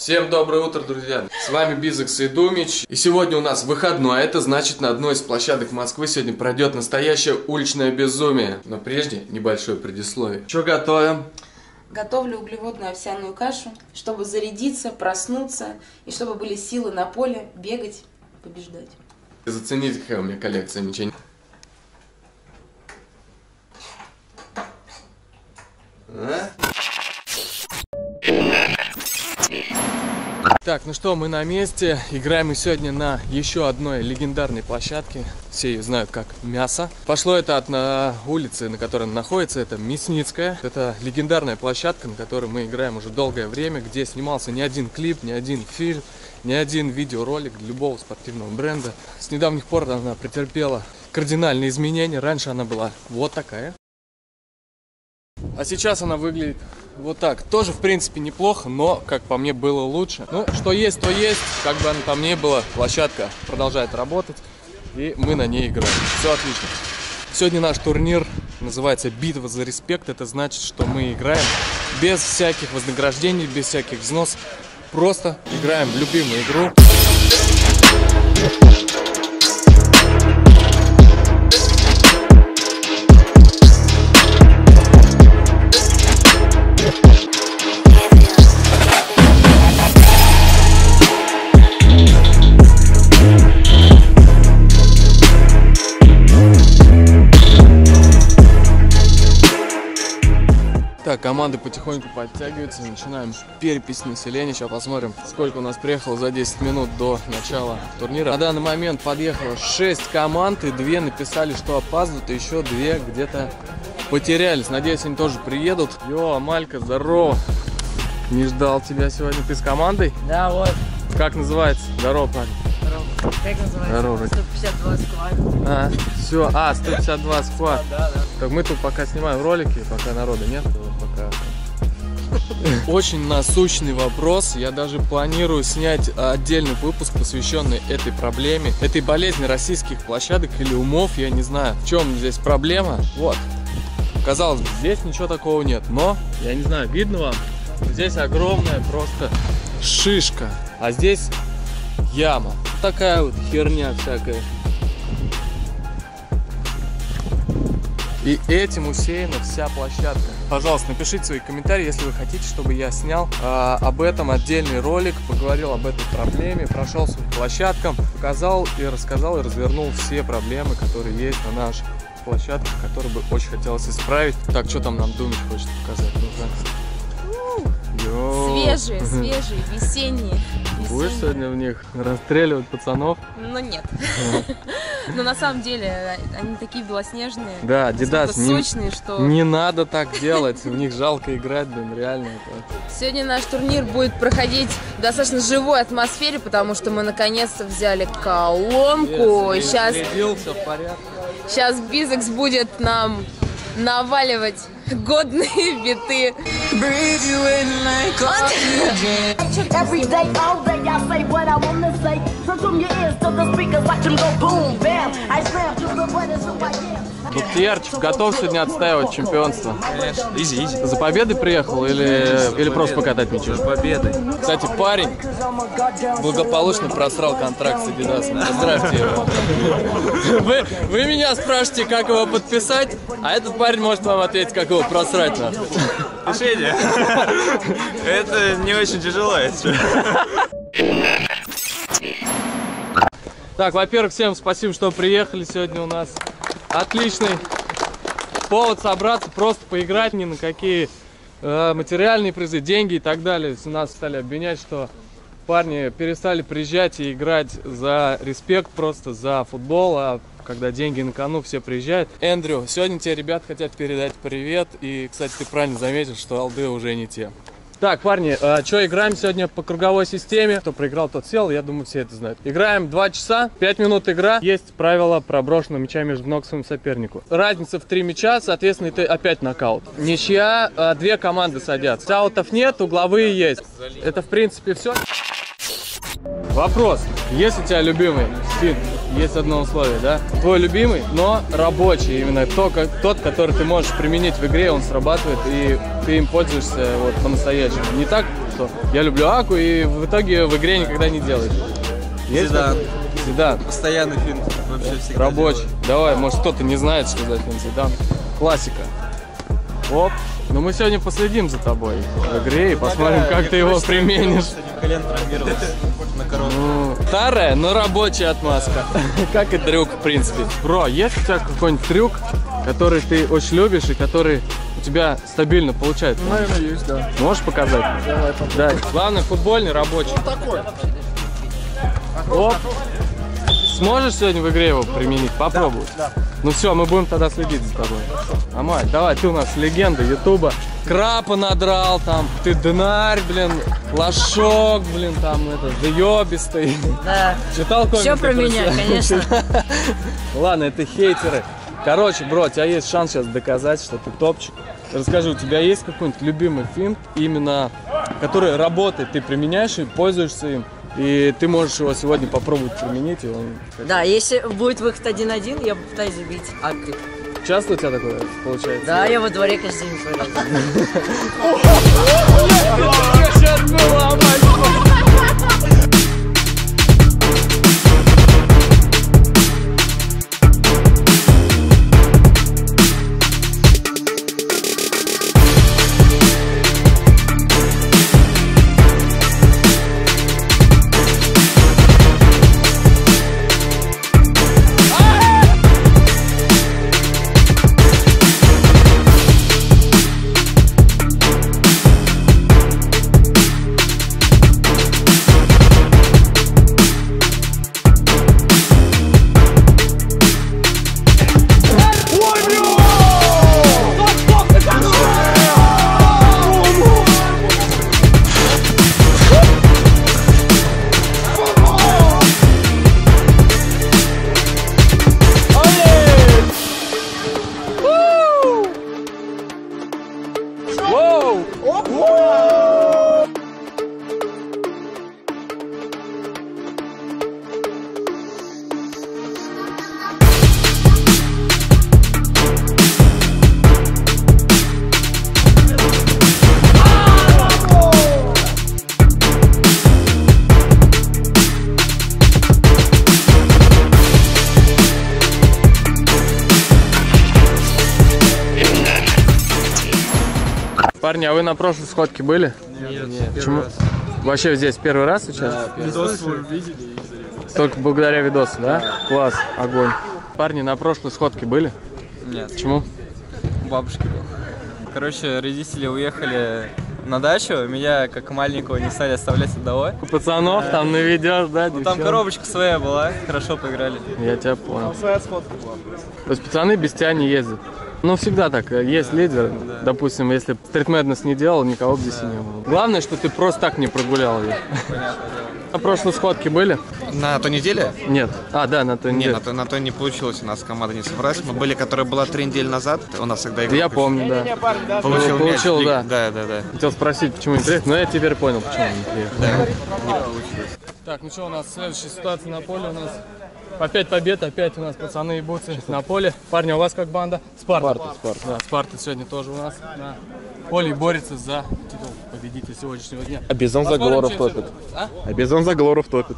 Всем доброе утро, друзья! С вами Бизекс и Думич. И сегодня у нас выходной, а это значит, на одной из площадок Москвы сегодня пройдет настоящее уличное безумие. Но прежде небольшое предисловие. Что готовим? Готовлю углеводную овсяную кашу, чтобы зарядиться, проснуться и чтобы были силы на поле бегать, побеждать. Зацените, какая у меня коллекция мечей. Так, ну что, мы на месте. Играем мы сегодня на еще одной легендарной площадке. Все ее знают как Мясо. Пошло это от улицы, на которой она находится. Это Мясницкая. Это легендарная площадка, на которой мы играем уже долгое время, где снимался не один клип, не один фильм, не один видеоролик для любого спортивного бренда. С недавних пор она претерпела кардинальные изменения. Раньше она была вот такая. А сейчас она выглядит вот так. Тоже, в принципе, неплохо, но, как по мне, было лучше. Ну, что есть, то есть. Как бы она там ни была, площадка продолжает работать. И мы на ней играем. Все отлично. Сегодня наш турнир называется «Битва за респект». Это значит, что мы играем без всяких вознаграждений, без всяких взносов. Просто играем в любимую игру. Так, команды потихоньку подтягиваются, начинаем перепись населения. Сейчас посмотрим, сколько у нас приехало за 10 минут до начала турнира. На данный момент подъехало 6 команд, и 2 написали, что опаздывают, и еще 2 где-то потерялись. Надеюсь, они тоже приедут. Йо, Амалька, здорово! Не ждал тебя сегодня. Ты с командой? Да, вот. Как называется? Здорово, парень. Здорово. Как называется? Здорово. 152 сквад. Все, 152 сквад. Да. Так мы тут пока снимаем ролики, пока народа нет, пока... Очень насущный вопрос. Я даже планирую снять отдельный выпуск, посвященный этой проблеме, этой болезни российских площадок или умов. Я не знаю, в чем здесь проблема. Вот. Казалось бы, здесь ничего такого нет, но, я не знаю, видно вам? Здесь огромная просто шишка, а здесь яма. Такая вот херня всякая. И этим усеяна вся площадка. Пожалуйста, напишите свои комментарии, если вы хотите, чтобы я снял об этом отдельный ролик, поговорил об этой проблеме, прошелся по площадкам, показал и рассказал и развернул все проблемы, которые есть на наших площадках, которые бы очень хотелось исправить. Так, что там нам Думич хочет показать? Свежие, весенние. Будешь сегодня в них расстреливать пацанов? Ну нет. Но на самом деле они такие белоснежные. Да, Адидас, сочные, что... Не надо так делать, в них жалко играть, блин, реально. Сегодня наш турнир будет проходить в достаточно живой атмосфере, потому что мы наконец-то взяли колонку. Сейчас Бизекс будет нам наваливать годные биты. Бухтиярчик, готов сегодня отстаивать чемпионство? Конечно, изи. За победой приехал или просто покатать мячом? За победой. Кстати, парень благополучно просрал контракт с Адидасом. Поздравьте его. Вы меня спрашиваете, как его подписать, а этот парень может вам ответить, как его просрать. Решение. Это не очень тяжело, если. Так, во-первых, всем спасибо, что приехали сегодня у нас. Отличный повод собраться, просто поиграть, ни на какие материальные призы, деньги и так далее. Нас стали обвинять, что парни перестали приезжать и играть за респект, просто за футбол, а когда деньги на кону, все приезжают. Эндрю, сегодня тебе ребят хотят передать привет, и, кстати, ты правильно заметил, что алды уже не те. Так, парни, что, играем сегодня по круговой системе. Кто проиграл, тот сел, я думаю, все это знают. Играем 2 часа, 5 минут игра. Есть правило проброшенного мяча между ног своему сопернику. Разница в 3 мяча, соответственно, это опять нокаут. Ничья, 2 команды садятся. Аутов нет, угловые есть. Это, в принципе, все. Вопрос. Есть у тебя любимый спин? есть одно условие, да? Твой любимый, но рабочий, именно тот, который ты можешь применить в игре, он срабатывает, и ты им пользуешься вот по-настоящему. Не так, что я люблю Аку, и в итоге в игре никогда не делаешь. Зидан. Зидан. Постоянный финт вообще всегда. Рабочий. Давай, может кто-то не знает, что за финт. Зидан. Классика. Оп. Но мы сегодня последим за тобой в игре и посмотрим, как ты его применишь. Колен травмировался на коробку. Ну, старая, но рабочая отмазка. Как и трюк, в принципе. Бро, есть у тебя какой-нибудь трюк, который ты очень любишь и который у тебя стабильно получается? Наверное, есть, да. Можешь показать? Давай, попробуй. Да. Главное, футбольный, рабочий. Вот такой. Оп. Сможешь сегодня в игре его применить? Попробуй. Да. Ну все, мы будем тогда следить за тобой. Амаль, давай, ты у нас легенда ютуба. Крапа надрал там, ты дынарь, блин, лошок, блин, там это, заебистый. Да. Читал комменты? Все про меня, конечно. Ладно, это хейтеры. Короче, бро, у тебя есть шанс сейчас доказать, что ты топчик. Расскажи, у тебя есть какой-нибудь любимый финт, именно который работает, ты применяешь и пользуешься им? И ты можешь его сегодня попробовать применить, и он... Да, если будет выход 1-1, я попытаюсь забить Акки. Часто у тебя такое получается? Да, я во дворе каждый день прыгаю. Парни, а вы на прошлой сходке были? Нет. Почему? Вообще здесь первый раз участвуете? Видос свой видели. Только благодаря видосу, да? Класс, огонь. Парни, на прошлой сходке были? Нет. Почему? У бабушки был. Короче, родители уехали на дачу, меня как маленького не стали оставлять одного. У пацанов там наведешь, да? Ну, там коробочка своя была, хорошо поиграли. Я тебя понял. Своя сходка была. То есть пацаны без тебя не ездят? Ну, всегда так. Есть лидер. Допустим, если Street Madness не делал, никого бы здесь и не было. Главное, что ты просто так не прогулял ее. На прошлой сходке были? На той неделе? Нет. А, да, на той неделе. Нет, на той не получилось у нас команда не собрать. Мы были, которые была 3 недели назад. У нас всегда игра. Я помню, да. Получил мяч. Получил, да. Да. Хотел спросить, почему не приехал, но я теперь понял, почему не приехал. Не получилось. Так, ну что, у нас следующая ситуация на поле у нас. Опять победа, опять у нас пацаны и буцы на поле. Парни, у вас как банда? Спарта. Да, Спарта сегодня тоже у нас на поле борется за титул победителя сегодняшнего дня. А Бизон за Посмотрим, Глоров чем топит. все- А? А Бизон за Глоров топит.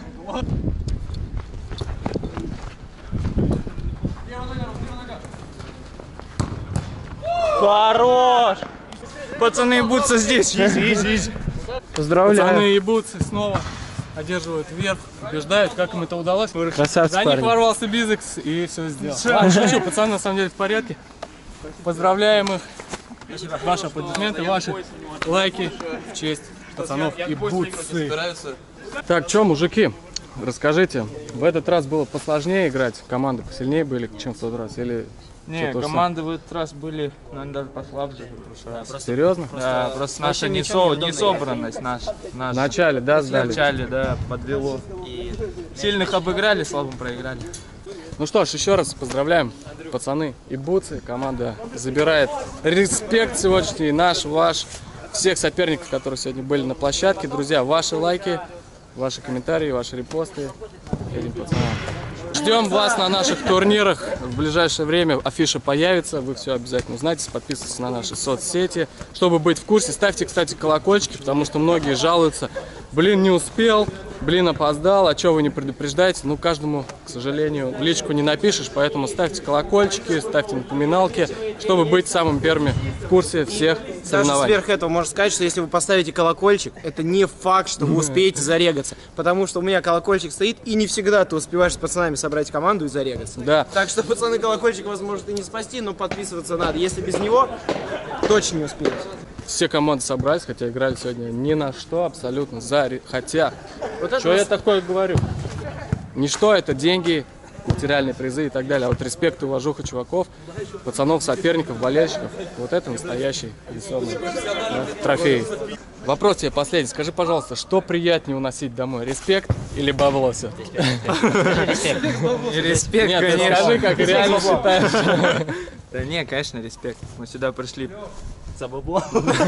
Хорош! Пацаны ебутся здесь. Поздравляю. Пацаны и буцы снова одерживают вверх, побеждают. Как им это удалось? Красавцы, За них парни. ворвался Бизекс и все сделал. Ладно, шучу, пацаны на самом деле в порядке. Поздравляем их. Ваши аплодисменты, ваши лайки в честь пацанов и бутсы. Так, что, мужики, расскажите, в этот раз было посложнее играть? Команды посильнее были, чем в тот раз? Или Не, что-то команды в этот раз были, наверное, даже послабже. серьезно? Да, просто наша несобранность наша. В начале, да, В сдали? начале, да, подвело. Сильных обыграли, слабым проиграли. Ну что ж, еще раз поздравляем, пацаны и бутсы. Команда забирает респект сегодняшний, наш, ваш, всех соперников, которые сегодня были на площадке. Друзья, ваши лайки, ваши комментарии, ваши репосты. Этим пацанам. Ждем вас на наших турнирах. В ближайшее время афиша появится. Вы все обязательно узнаете. Подписывайтесь на наши соцсети. Чтобы быть в курсе, ставьте, кстати, колокольчики, потому что многие жалуются. Блин, не успел, блин, опоздал, а что вы не предупреждаете? Ну, каждому, к сожалению, в личку не напишешь, поэтому ставьте колокольчики, ставьте напоминалки, чтобы быть самым первыми в курсе всех Даже соревнований. сверх этого можно сказать, что если вы поставите колокольчик, это не факт, что вы успеете зарегаться. Потому что у меня колокольчик стоит, и не всегда ты успеваешь с пацанами собрать команду и зарегаться. Да. Так что, пацаны, колокольчик вас может и не спасти, но подписываться надо. Если без него, точно не успеете. Все команды собрались, хотя играли сегодня ни на что абсолютно. Хотя, Вот это что я такое говорю? Ничто, это деньги, материальные призы и так далее. А вот респект и уважуха чуваков, пацанов, соперников, болельщиков. Вот это настоящий весомый, да, трофей. Вопрос тебе последний. Скажи, пожалуйста, что приятнее уносить домой? Респект или бабло все? Респект, Нет, ты конечно. скажи, как реально считаешь. Да не, конечно, респект. Мы сюда пришли за бабло.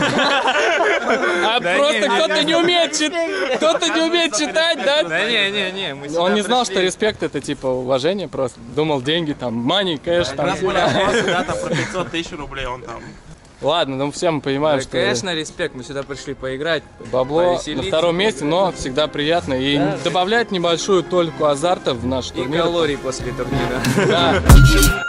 А просто кто-то не умеет читать, да? Да не, мы сюда Он не знал, пришли. что респект это типа уважение просто. Думал деньги, там, money, кэш, там. Да, там про 500 тысяч рублей он там. Ладно, ну все мы понимаем, Да, что конечно, респект. Мы сюда пришли поиграть. бабло на повеселиться. втором месте, но всегда приятно. И добавляет небольшую толику азарта в наш И турнир. калорий после турнира. Да.